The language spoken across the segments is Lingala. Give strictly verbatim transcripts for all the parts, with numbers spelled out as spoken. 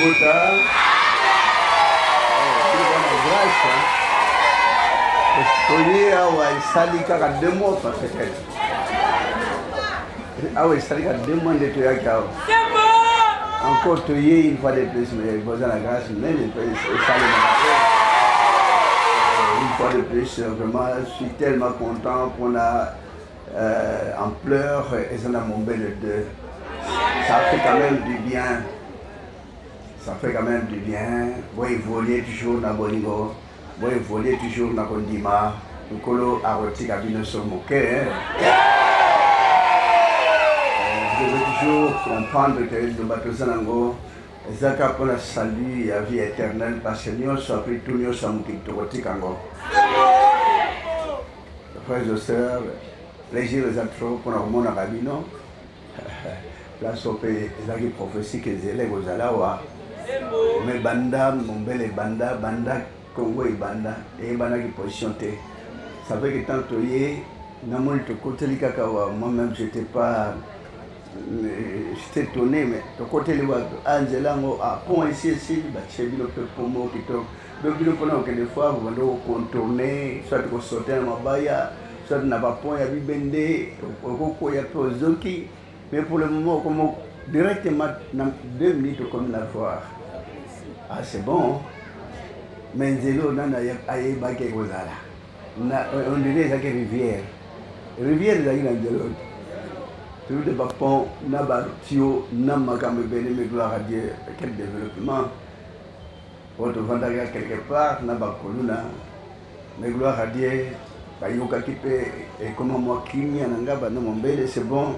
libota. Grâce. Toye awa esali kaka deux mois peut-être. Awa esali kaka deux mois de toyaki awa. Encore toye une fois de plus, mais besoin de la grâce, même esali une fois de plus, vraiment, je suis tellement content qu'on a euh, en pleurs et ça a mon bel deux. Ça fait quand même du bien. Ça fait quand même du bien. Vous évoluez toujours dans Bolingo. Vous évoluez toujours dans Kondima. Nous collons à rôti cabine sur mon cœur. Je veux toujours comprendre que le bateau Sanango, Zaka pour la salut et la vie éternelle parce que nous sommes pris tout nous sommes qui te rôti kango. Frères et sœurs, plaisir les atros pour nous mon cabino. Place au pays, les prophéties que les élèves aux alawa. Mais banda, mon bel banda, banda, Congo et banda, et banda qui position. Ça fait que tant que moi moi-même j'étais pas, j'étais étonné, mais de côté de Angela, à point ici, ici, chez le peuple pour moi qui tombe. Donc il faut que des fois vous allez contourner, soit vous sortez dans ma baya, soit n'a pas point à bibender, au il y a peu zoki, mais pour le moment comme directement dans deux minutes comme la voir. Ah c'est bon. Mais zélo nana aye baké kozala. Na on dirait ça que rivière. Rivière là il y a zélo. Tout de bapon na batio na makambe bene mais gloire à Dieu. Quel développement. Pour te vendre quelque part na bakoluna. Mais gloire à Dieu. Bayoka kipe et comment moi kimia nanga ba na mombele c'est bon.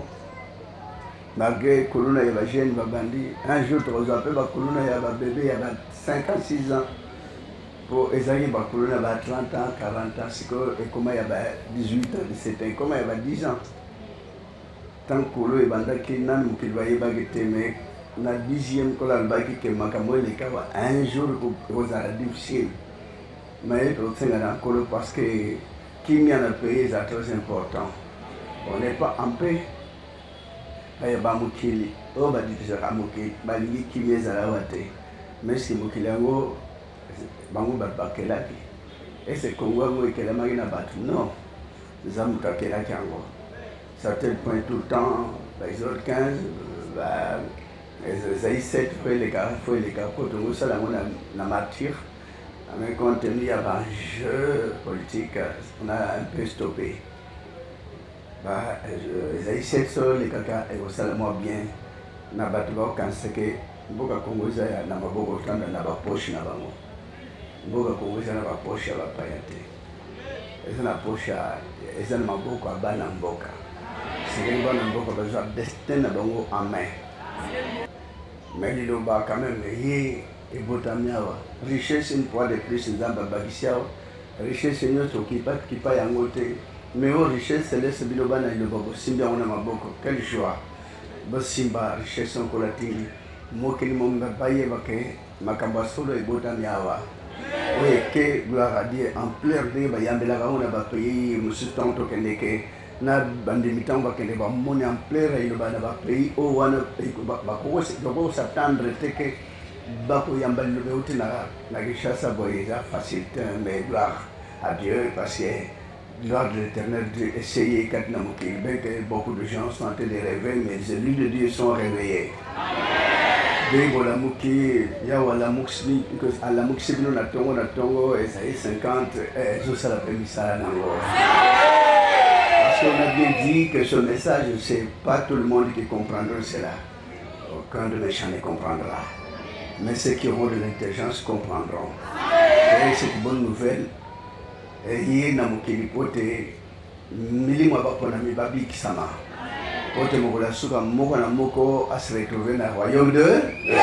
Malgré que l'on a jeune babandi, un jour tu as appelé Bakuluna, il y a un bébé, il y a cinq ans, six ans. Pour Esaïe Bakuluna, il y a trente ans, quarante ans, et comment il y a dix-huit ans, dix-sept ans, comment il y a dix ans. Tant que l'on a bandaki, nan mukil baye bagete, mais na dixième que l'on a baki que makamwe les cas, un jour vous avez difficile. Mais il faut encore parce que qui m'y a payé, c'est très important. On n'est pas en paix. Aya ba mukili o ba ditisa ka mukili ba lingi kimeza la wate mais si mukili ngo bango ba bakelaki et c'est Congo ngo ikela magina batu non zamu takela kango certains point tout le temps ba isol quinze ba les sept fois les gars fois les gars pour tout ça la na na martyr avec contenu à un jeu politique on a un peu stoppé. Bah, les sept sols, les caca, et au salamoi bien, n'a pas de quand c'est que Boka Congoza n'a pas beaucoup de temps dans la poche, n'a pas Boka Congoza n'a pas poche à la payate. Et ça n'a poche à. Et ça n'a pas beaucoup à Banamboka. C'est une bonne boka, parce que destin n'a pas en main. Mais il doit quand même y et Botamiawa. Richesse une fois de plus, c'est dans Babagisiao. Richesse c'est notre qui pas qui pas en côté. Mais aux richesses, c'est laisse Bilobana et le Bobo. Simba on a ma boko. Quel choix. Simba, richesse en colatine. Moi qui m'en vais payer, Makambasolo et Botamiawa. Oui, que gloire à Dieu. En plein de Bayambela, on a payé, monsieur Tanto Kendeke. Na bandimitan bakende ba moni en plein et le bana ba pays au wana ba ko se s'attendre que bako yambal le beauté na na richesse boye ça facilité mais gloire à Dieu parce que gloire de l'Éternel d'essayer quand beaucoup de gens sont en train de rêver, mais les élus de Dieu sont réveillés. Dès que la mouki, il y a la mouki, à la mouki, nous avons tongo et ça est cinquante, et ça c'est la première salle d'ango. Parce qu'on a bien dit que ce message, c'est pas tout le monde qui comprendra cela. Aucun de méchants ne comprendra. Mais ceux qui auront de l'intelligence comprendront. Et c'est une bonne nouvelle. Et na mukili pote milimo abapona mibabi kisama pote mokola suka moko na moko à se retrouver dans le royaume de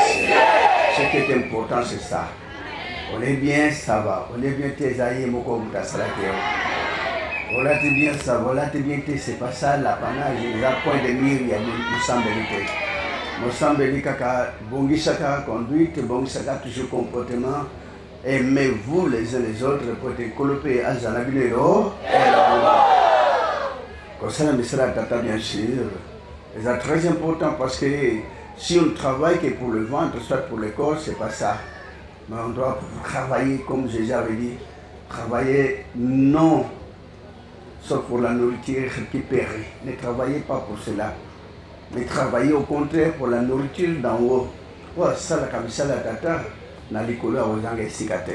ce qui est important c'est ça on est bien ça va on est bien tesaïe moko mutasalake on a bien ça on a bien c'est pas ça l'apanage la point de mire il y a nous sambelité nous sambeli kaka bongisaka conduite bongisaka toujours comportement. Aimez-vous les uns les autres pour être colopés à Zanabinero. Comme ça, mais cela tata bien sûr. C'est très important parce que Si on travaille que pour le ventre, soit pour le corps, c'est pas ça. Mais on doit travailler, comme Jésus avait dit, travailler non sauf pour la nourriture qui périt. Ne travaillez pas pour cela. Mais travaillez au contraire pour la nourriture d'en haut. Ouais, ça la kamisa la tata, na likolo ya ozanga esikate.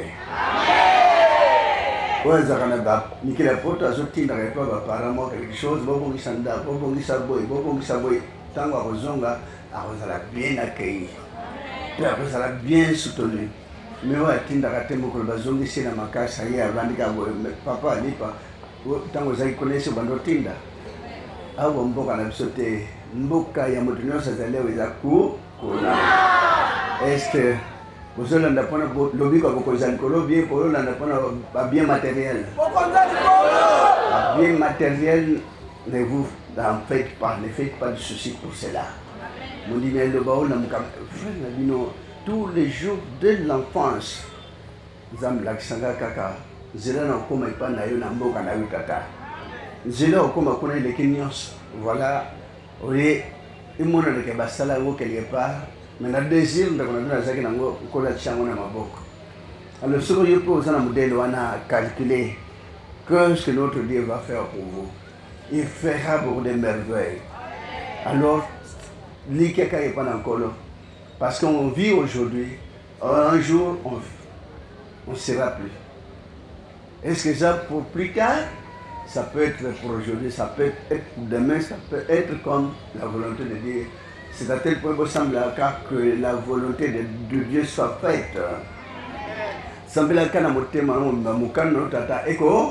Ouais, zakanaba, Nikela poto azotinda repa ba paramo quelque chose, bobo ngisanda, bobo ngisaboy, bobo ngisaboy, tango akozonga, akozala bien accueilli. Puis akozala bien soutenu. Mais ouais, tinda katemo ko bazongi sina makasa ye avandika boy, papa lipa, tango zaki connaître bando tinda. Awo mboka na bisote, mboka ya moto nyonso azalewa eza ku kuna. Est-ce que vous allez en apprendre lobby comme vous allez en bien pour en apprendre bien matériel. Bien matériel, ne vous en faites pas, ne faites pas de soucis pour cela. Mon dit le baou n'a pas tous les jours de l'enfance. Zam la sanga kaka, zela na koma ipa na yo na mboka na yo tata. Zela okoma kona les Kenyans. Voilà, oui, il m'a dit que basala wo quelque part. Mais le désir de connaître ça qui n'a pas de chance na maboko. Alors ce que je peux vous en modèle on a calculé que ce que notre Dieu va faire pour vous, il fera pour des merveilles. Alors l'Ikea est pas encore là parce qu'on vit aujourd'hui, un jour on ne sera plus. Est-ce que ça pour plus tard? Ça peut être pour aujourd'hui, ça peut être pour demain, ça peut être comme la volonté de Dieu. C'est à tel point qu'il semble que la volonté de, de Dieu soit faite. Semble que na motema na mukano tata eko.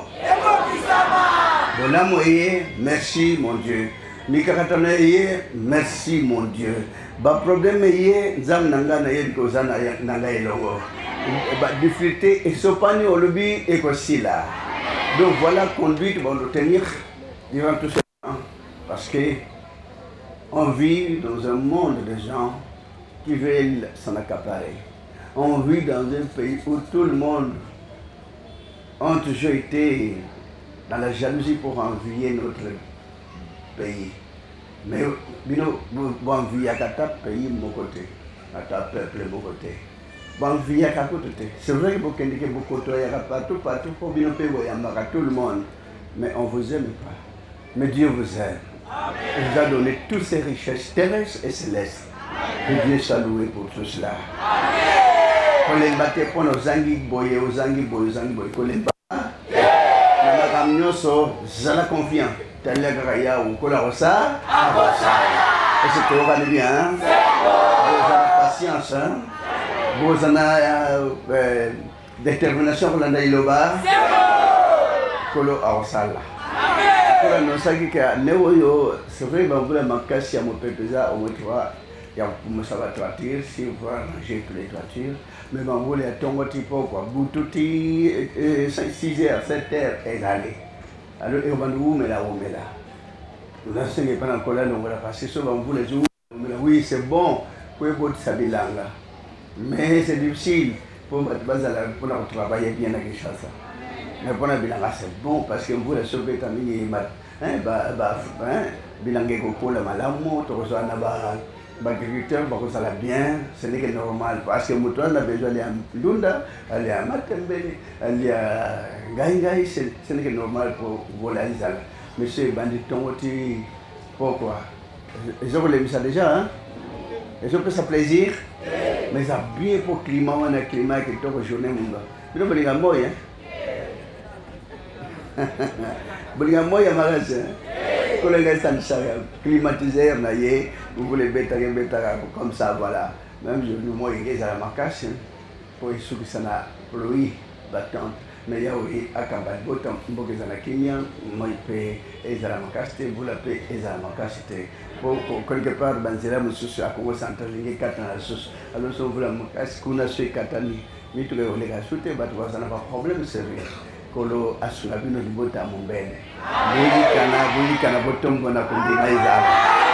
Bona moye, merci mon Dieu. Mikakatana ye, merci mon Dieu. Ba problème ye, zam nanga na ye ko zana nanga elongo. Ba difficulté et sopani au lobby eko sila. Donc voilà conduite pour nous tenir durant tout ce temps parce que on vit dans un monde de gens qui veulent s'en accaparer. On vit dans un pays où tout le monde a toujours été dans la jalousie pour envier notre pays. Mais bino bon envier à ta pays de mon côté, à ta peuple de mon côté. Bon envier à ta côté. C'est vrai que beaucoup de beaucoup de gens partout partout pour bien payer tout le monde. Mais on vous aime pas. Mais Dieu vous aime. Il vous a donné toutes ces richesses terrestres et célestes. Que Dieu soit loué pour tout cela. Quand les battez pour nos zangi boye, aux zangi boye, aux zangi boye, quand les battez, la camion so, zala confiant. Tel le garaya ou kola rosa, et c'est tout va bien. Hein? Vous avez patience, hein? Vous avez détermination pour l'année iloba. Kolo arosala. C'est vrai que vous avez makasi à mon pépéza au moins il y a ça va toiture, si vous ranger toutes les toitures, mais vous voulez tomber tipo quoi, boutouti six heures, sept heures et aller. Alors et on va nous mais là on met là. Nous n'enseignons pas encore là, on va passer sur vous les jours. Oui c'est bon pour votre sabilanga, mais c'est difficile pour pour travailler bien avec les choses. Mais pour la bilanga c'est bon parce que vous les sauver tamini hein bah bah hein bilanga koko la malamu to reçoit na ba agriculteur bah ça la bien ce n'est que normal parce que mutual a besoin de lunda aller à matembele aller à gaingai ce n'est que normal pour volaliser monsieur bandit tongoti pourquoi ils ont les ça déjà hein ils ont fait ça plaisir mais ça bien pour climat on a climat qui est au journée mon gars mais le bilanga moi hein Bouliga moya magasin. Collègue ça climatisé vous voulez bêta bêta comme ça voilà. Même je moi il à la marcasse pour ceux qui sont à pluie battante. Mais il y a aussi à Kambal Botam, Bogue à la Kenya, moi il paye et à la marcasse, vous la payez et à la marcasse. Pour quelque part, Banzela Moussou à Congo Central, il y a quatre ans à la sauce. Alors si vous la marcasse, qu'on a su Katani, mais tous les gars sauté, bah tu vois ça n'a pas de problème sérieux. Kolo asuna bino libota mumbele buli kana buli kana botombo na kundina izala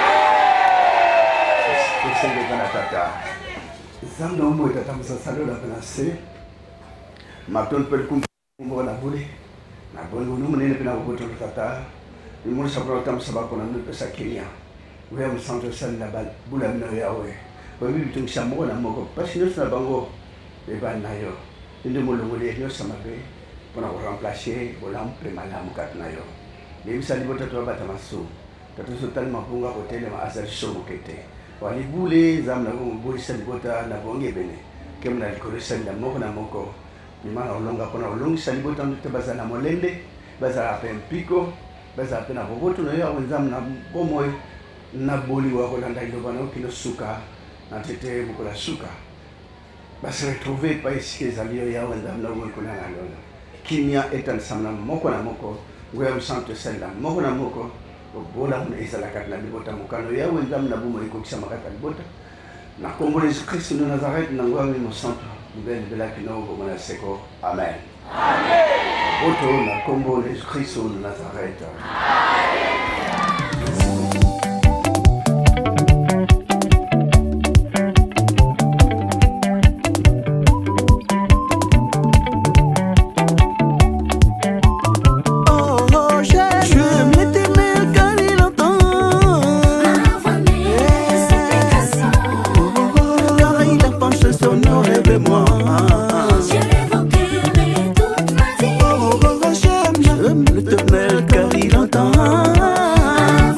kusenge kana tata zamdo mo tata musasalo la penase maton pel kumbo na buli na buli no munene pina boto tata ni mo sabro tam sabako na pesa Kenya we am santo sal la bal bula na yawe babi bitung samo na moko pasinos na bango e ban na yo inde mo longo le yo samabe pona ko remplacer bolam premala mukat na yo le misali bota to bata masu tatu sotal mapunga hotel ma asal show kete wali bule zamna ko buli sali bota na bonge bene kemna ko sali na moko na moko ni mana olonga pona olongi sali bota mte baza na molende baza ape mpiko baza ape na boboto no yo zamna bomoy na boli wa ko landa ilo bana kilo suka na tete bukola suka basi retrouver pa ici les alliés ya wanda na wo ko na lona kimia etan samna moko na moko ngoya msanto senda moko na moko bola mun isala katna bibota mukano ya wanda na bumo iko kisama katna bibota na Kombo Yesu Kristo de Nazareth na ngoya mo santo mbele bila kinogo mwana seko amen amen oto na Kombo Yesu Kristo de Nazareth amen.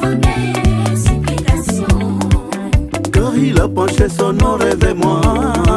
Il a penché son oreille vers moi.